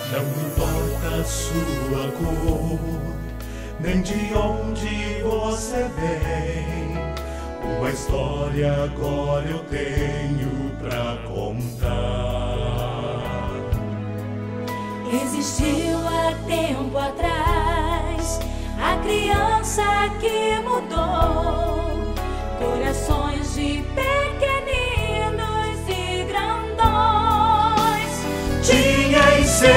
Não importa a sua cor, nem de onde você vem. Uma história agora eu tenho pra contar. Existiu há tempo atrás a criança que mudou corações de pequeninos e grandões. Tinha em seu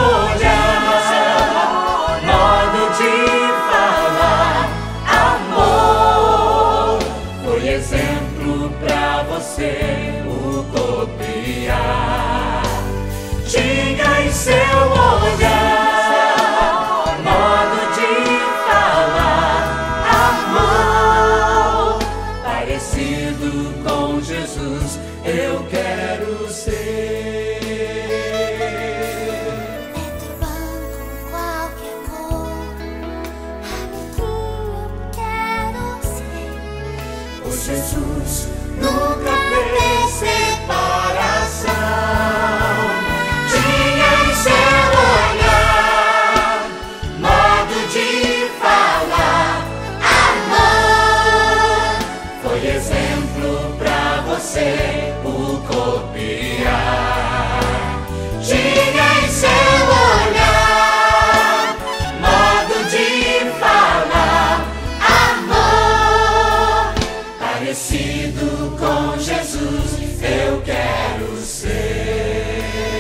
olhar modo de falar amor. Foi exemplo pra você o copiar. Tinha em seu olhar modo de falar amor. Parecido com Jesus eu quero ser. Jesus nunca fez separação. Tinha em seu olhar modo de falar amor. Foi exemplo pra você o copiar. Tinha em seu olhar modo de falar amor. Parecido com Jesus eu quero ser.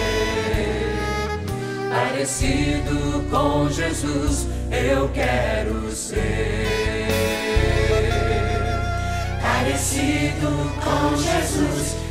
Parecido com Jesus eu quero ser. Parecido com Jesus